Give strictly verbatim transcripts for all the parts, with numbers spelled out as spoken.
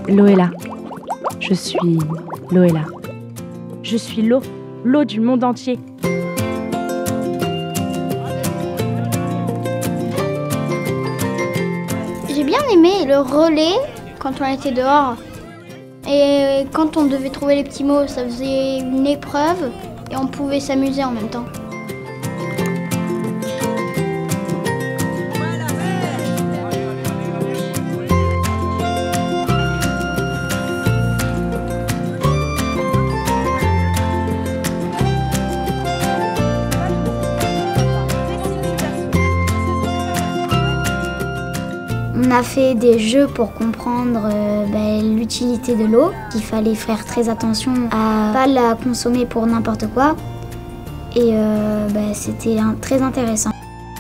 Loëlla. Je suis Loëlla. Je suis l'eau, l'eau du monde entier. J'ai bien aimé le relais quand on était dehors. Et quand on devait trouver les petits mots, ça faisait une épreuve et on pouvait s'amuser en même temps. On a fait des jeux pour comprendre euh, ben, l'utilité de l'eau, qu'il fallait faire très attention à pas la consommer pour n'importe quoi. Et euh, ben, c'était un, très intéressant.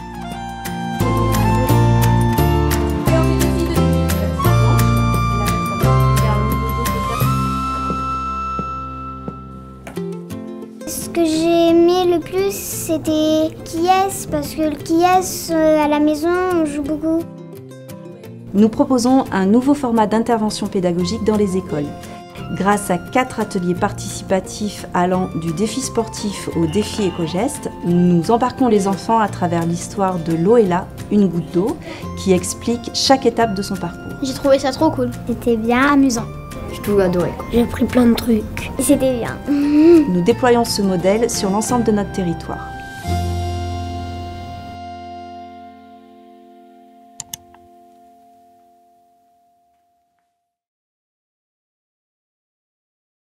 Ce que j'ai aimé le plus, c'était qui est-ce, parce que le qui est-ce, euh, à la maison, on joue beaucoup. Nous proposons un nouveau format d'intervention pédagogique dans les écoles. Grâce à quatre ateliers participatifs allant du défi sportif au défi éco-geste, nous embarquons les enfants à travers l'histoire de Loëlla, une goutte d'eau, qui explique chaque étape de son parcours. J'ai trouvé ça trop cool. C'était bien amusant. J'ai tout adoré. J'ai appris plein de trucs. Et c'était bien. Nous déployons ce modèle sur l'ensemble de notre territoire.